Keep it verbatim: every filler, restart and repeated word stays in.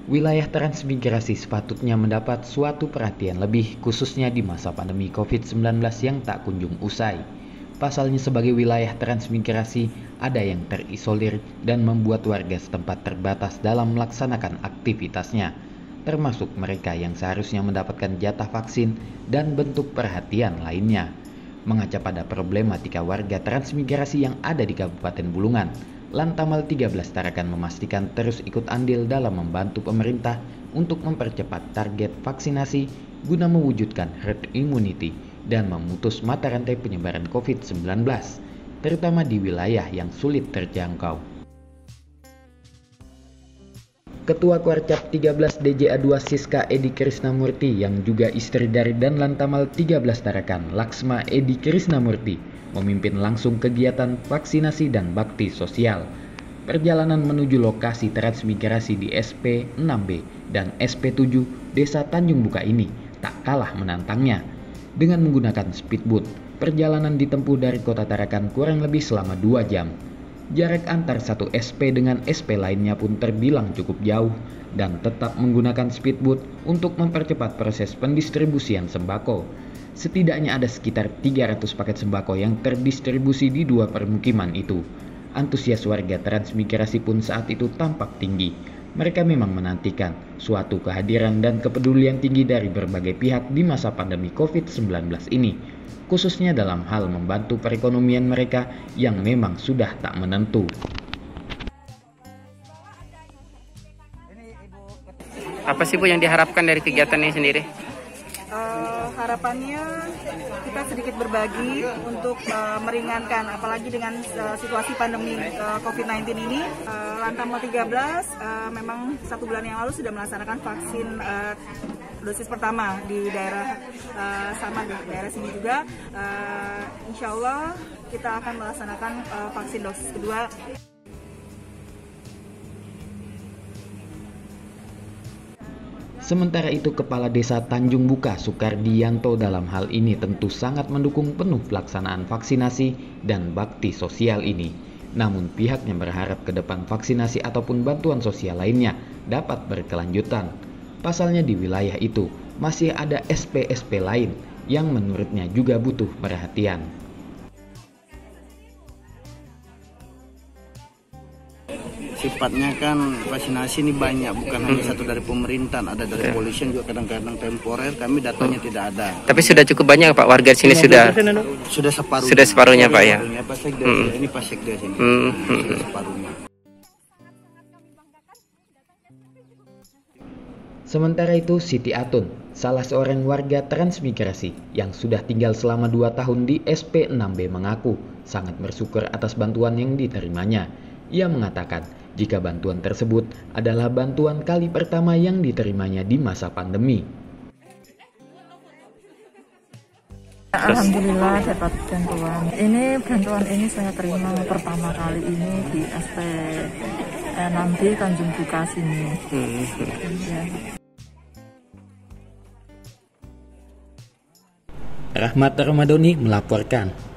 Wilayah transmigrasi sepatutnya mendapat suatu perhatian lebih, khususnya di masa pandemi covid sembilan belas yang tak kunjung usai. Pasalnya sebagai wilayah transmigrasi, ada yang terisolir dan membuat warga setempat terbatas dalam melaksanakan aktivitasnya, termasuk mereka yang seharusnya mendapatkan jatah vaksin dan bentuk perhatian lainnya. Mengaca pada problematika warga transmigrasi yang ada di Kabupaten Bulungan, Lantamal tiga belas Tarakan memastikan terus ikut andil dalam membantu pemerintah untuk mempercepat target vaksinasi guna mewujudkan herd immunity dan memutus mata rantai penyebaran covid sembilan belas, terutama di wilayah yang sulit terjangkau. Ketua Kuarcap tiga belas D J A dua Siska Edi Krisnamurti yang juga istri dari dan Lantamal tiga belas Tarakan, Laksma Edi Krisnamurti, memimpin langsung kegiatan vaksinasi dan bakti sosial. Perjalanan menuju lokasi transmigrasi di S P enam B dan S P tujuh Desa Tanjung Buka ini tak kalah menantangnya. Dengan menggunakan speedboat, perjalanan ditempuh dari kota Tarakan kurang lebih selama dua jam. Jarak antar satu S P dengan S P lainnya pun terbilang cukup jauh dan tetap menggunakan speedboat untuk mempercepat proses pendistribusian sembako. Setidaknya ada sekitar tiga ratus paket sembako yang terdistribusi di dua permukiman itu. Antusias warga transmigrasi pun saat itu tampak tinggi. Mereka memang menantikan suatu kehadiran dan kepedulian tinggi dari berbagai pihak di masa pandemi covid sembilan belas ini, khususnya dalam hal membantu perekonomian mereka yang memang sudah tak menentu. Apa sih Bu yang diharapkan dari kegiatan ini sendiri? Uh, harapannya kita sedikit berbagi untuk uh, meringankan, apalagi dengan uh, situasi pandemi uh, covid sembilan belas ini. uh, Lantamal tiga belas uh, memang satu bulan yang lalu sudah melaksanakan vaksin uh, dosis pertama di daerah uh, sama di daerah sini juga. uh, Insya Allah kita akan melaksanakan uh, vaksin dosis kedua. Sementara itu, Kepala Desa Tanjung Buka Sukardianto dalam hal ini tentu sangat mendukung penuh pelaksanaan vaksinasi dan bakti sosial ini. Namun pihaknya berharap ke depan vaksinasi ataupun bantuan sosial lainnya dapat berkelanjutan. Pasalnya di wilayah itu masih ada S P S P lain yang menurutnya juga butuh perhatian. Sifatnya kan vaksinasi ini banyak, bukan hanya satu dari pemerintahan, ada dari ya. Polisian juga kadang-kadang temporer, kami datanya tidak ada. Tapi sudah cukup banyak Pak warga di sini ya, sudah sudah separuh. Sudah separuhnya Pak ya. Pasekdes, hmm. Ini Pasekdes ini. Hmm. Nah, sudah separuhnya. Sementara itu, Siti Atun, salah seorang warga transmigrasi yang sudah tinggal selama dua tahun di S P enam B mengaku sangat bersyukur atas bantuan yang diterimanya. Ia mengatakan jika bantuan tersebut adalah bantuan kali pertama yang diterimanya di masa pandemi. Alhamdulillah dapat bantuan. Ini bantuan ini saya terima pertama kali ini di S P enam B Tanjung Buka sini. Hmm. Ya. Rahmat Ramadhani melaporkan.